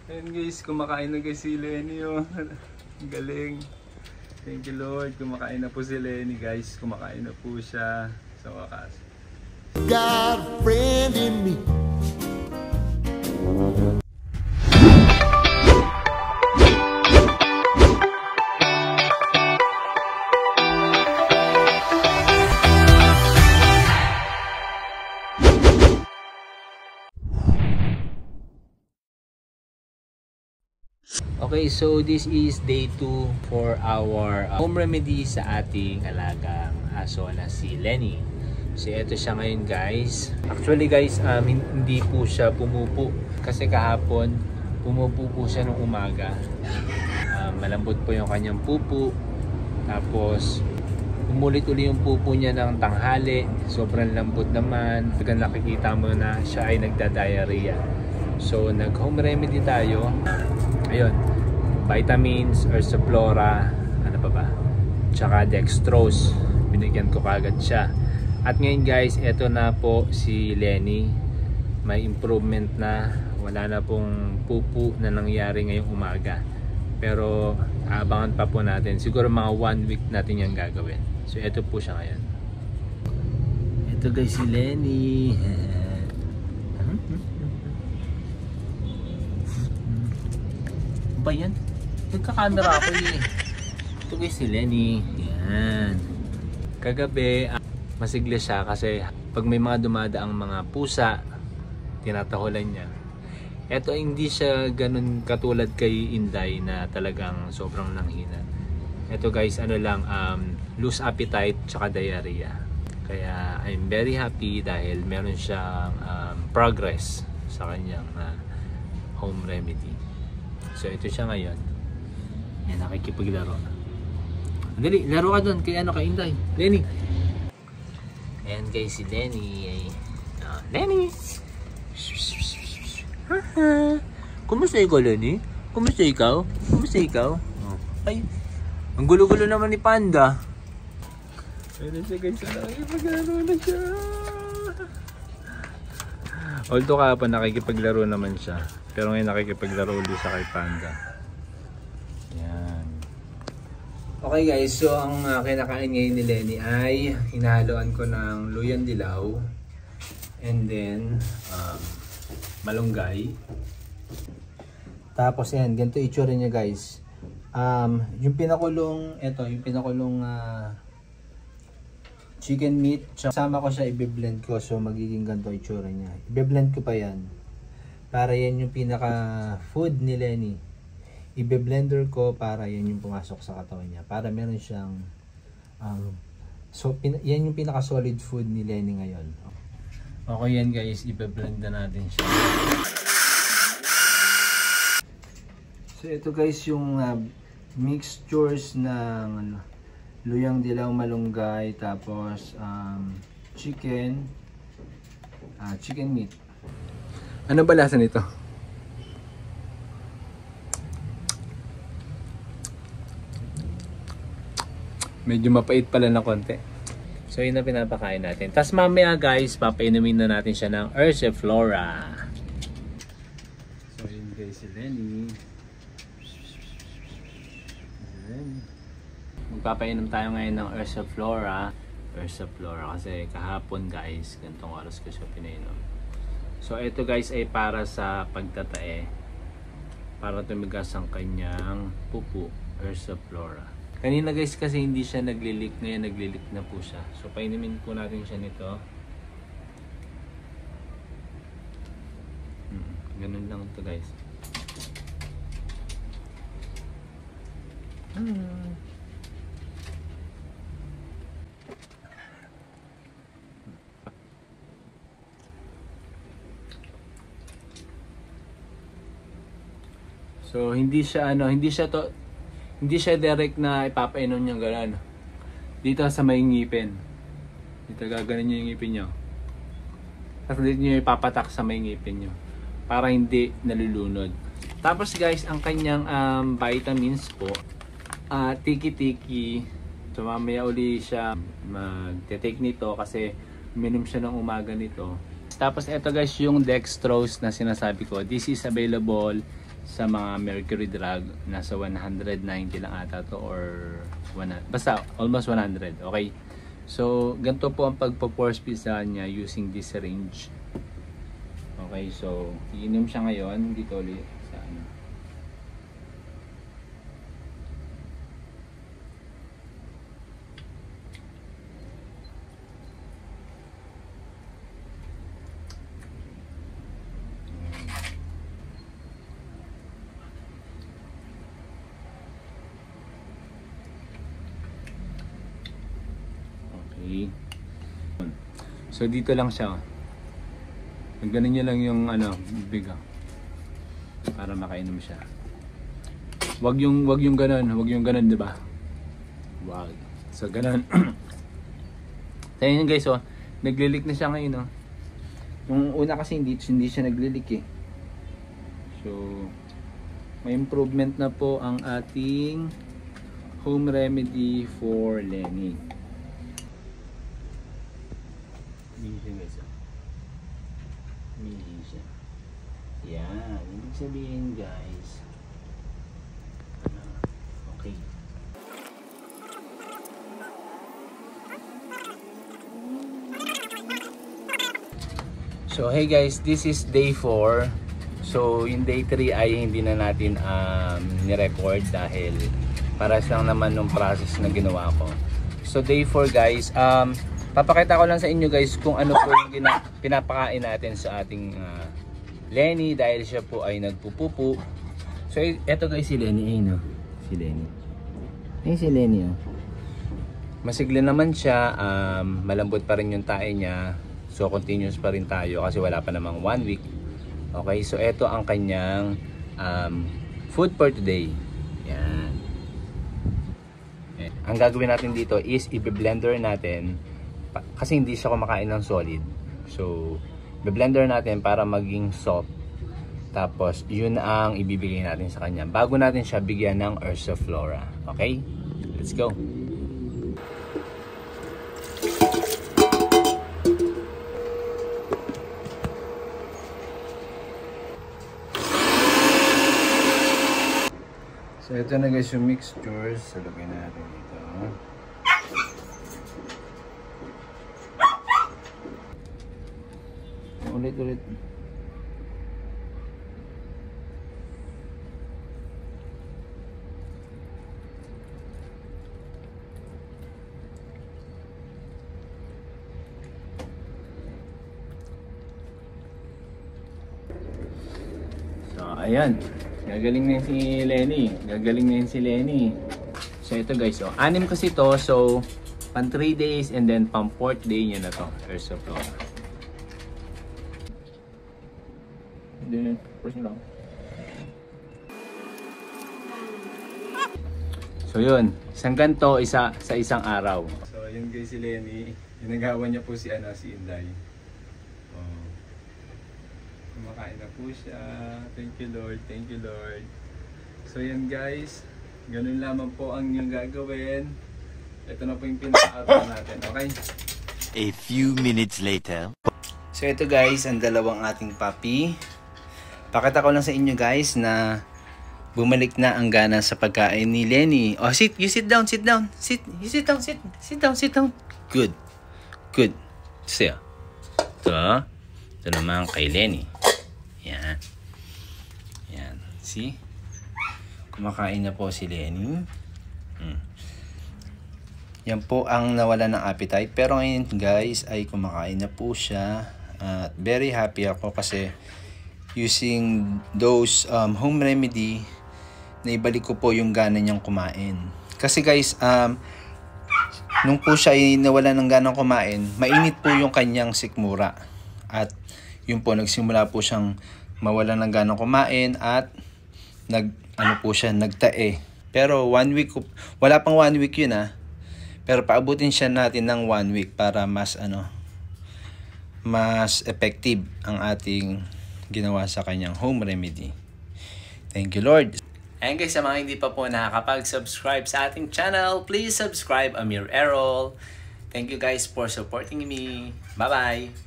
Ayan guys, kumakain na guys si Lenny oh. Galing. Thank you Lord, kumakain na po si Lenny guys. Kumakain na po siya sa wakas. Got a friend in me. Okay, so this is day 2 for our home remedy sa ating alagang aso na si Lenny. So ito siya ngayon guys. Actually guys, hindi po siya pumupo kasi kahapon pumupo po siya nung umaga. Malambot po yung kanyang pupo. Tapos umulit uli yung pupo niya ng tanghali. Sobrang lambot naman. Pag nakikita mo na siya ay nagda-diarrhea. So nag home remedy tayo. Ayun, vitamins, Ursiflora, ano pa ba? Tsaka dextrose. Binigyan ko kagad siya. At ngayon guys, eto na po si Lenny. May improvement na. Wala na pong pupu na nangyari ngayong umaga. Pero abangan pa po natin. Siguro mga 1 week natin yung gagawin. So eto po siya ngayon. Eto guys si Lenny. Ba yan? Nagka-camera ako eh. Ito guys si Lenny. Yan. Kagabi, masigla siya kasi pag may mga dumadaang mga pusa, tinatahulan niya. Ito hindi siya ganun katulad kay Inday na talagang sobrang nanghina. Ito guys, ano lang, loose appetite tsaka diarrhea. Kaya I'm very happy dahil meron siyang progress sa kanyang home remedy. So ito siya ngayon. Yan, nakikipaglaro. Dali, laro ka doon kay ano, kay Inday. Lenny. Ayan guys si Lenny. Lenny! Kumusta ikaw, Lenny? Kumusta ikaw? Kumusta ikaw? Ay, ang gulo-gulo naman ni Panda. Ayun siya guys, nakikipaglaro na siya. Although kahapon nakikipaglaro naman siya. Pero ngayon nakikipaglaro ulit sa kay Panda. Yan. Okay guys, so ang kinakain ngayon ni Lenny ay hinahaluan ko ng luyan dilaw. And then, malunggay. Tapos yan, ganito itsura niya guys. Yung pinakulong, yung pinakulong chicken meat. Sama ko siya, i-blend ko. So magiging ganito itsura niya. I-blend ko pa yan. Para yan yung pinaka food ni Lenny. I-blender ko para yan yung pumasok sa katawan niya. Para meron siyang yan yung pinaka solid food ni Lenny ngayon. Okay yan guys, i-blend na natin siya. So ito guys yung mixtures ng luyang dilaw, malunggay, tapos chicken meat. Ano ba lasa nito? Medyo mapait pala na konti. So yun na pinapakain natin. Tapos mamaya guys, papainumin na natin siya ng Ursiflora. So yun guys si Lenny. Magpapainom tayo ngayon ng Ursiflora. Ursiflora kasi kahapon guys, ganitong oras ko siya pinainom. So ito guys ay para sa pagtatae. Para tumigas ang kanyang pupu. Ursiflora. Kanina guys kasi hindi siya naglilik. Ngayon naglilik na po siya. So painumin po natin siya nito. Ganun lang ito guys. So hindi siya direct na ipapainom niyo gano'n. Dito sa may ngipin. Dito gaganon niyo yung ngipin niyo. Tapos dito niyo ipapatak sa may ngipin niyo para hindi nalulunod. Tapos guys, ang kanyang vitamins po, tiki-tiki. So mamaya uli siya magte-take nito kasi uminom siya ng umaga nito. Tapos ito guys yung dextrose na sinasabi ko. This is available sa mga mercury drug, nasa 190 lang ata to or basta almost 100. Okay, so ganito po ang pagpo-force feed sa kanya using this syringe. Okay, so iinom siya ngayon dito ulit sa ano. Okay. So dito lang siya. Ganun niya lang yung ano, bibig para makainom siya. Wag yung ganun, 'di ba? Wag. So ganun. Tayo yun guys, oh. Naglilik na siya ngayon, oh. Yung una kasi hindi siya naglilik eh. So may improvement na po ang ating home remedy for Lenny. Yan, ibig sabihin guys, okay. So hey guys, this is day 4. So in day 3 ay hindi na natin ni-record dahil paras lang naman nung process na ginawa ko. So day 4 guys, papakita ko lang sa inyo guys kung ano po yung pinapakain natin sa ating Lenny dahil siya po ay nagpupupu. So eto guys si Lenny, no? Si Lenny. Si Lenny, oh. Masigla naman siya, malambot pa rin yung tae niya. So continuous pa rin tayo kasi wala pa namang 1 week. Okay, so eto ang kanyang food for today. Yan. Ang gagawin natin dito is i-blender natin kasi hindi siya kumakain ng solid. So i-blender natin para maging soft. Tapos yun ang ibibigay natin sa kanya bago natin siya bigyan ng Ursiflora. Okay? Let's go. So ito na guys yung mixtures. So lagay natin dito. Ulit. So ayan. Gagaling na yun si Lenny. So ito guys, oh, 6 kasi to. So pan 3 days and then pang 4th day niya na to. Ursiflora. Then press nyo lang. So yun, isang ganto sa isang araw. So yun guys si Lenny, ginagawa niya po si Inday. Kumakain na po siya. Thank you Lord, thank you Lord. So yan guys, ganun lamang po ang yung gagawin. Ito na po yung pinaka-outro natin, okay? A few minutes later. So ito guys, ang dalawang ating puppy. Pakita ko lang sa inyo guys na bumalik na ang gana sa pagkain ni Lenny. Oh, you sit down. Sit down. Good. Siya. Ito naman kay Lenny. Yan. See? Kumakain na po si Lenny. Yan po ang nawala ng appetite. Pero ngayon guys ay kumakain na po siya. At very happy ako kasi using those home remedy, naibalik ko po yung gana niyang kumain. Kasi guys, nung po siya ay nawala ng ganang kumain, mainit po yung kanyang sikmura. At yun po, nagsimula po siyang mawala ng ganang kumain at nagtae. Pero 1 week, wala pang 1 week yun Pero paabutin siya natin ng 1 week para mas effective ang ating ginawa sa kanyang home remedy. Thank you Lord. And guys, sa mga hindi pa po nakakapag-subscribe sa ating channel, please subscribe, Amir Errol. Thank you guys for supporting me. Bye-bye!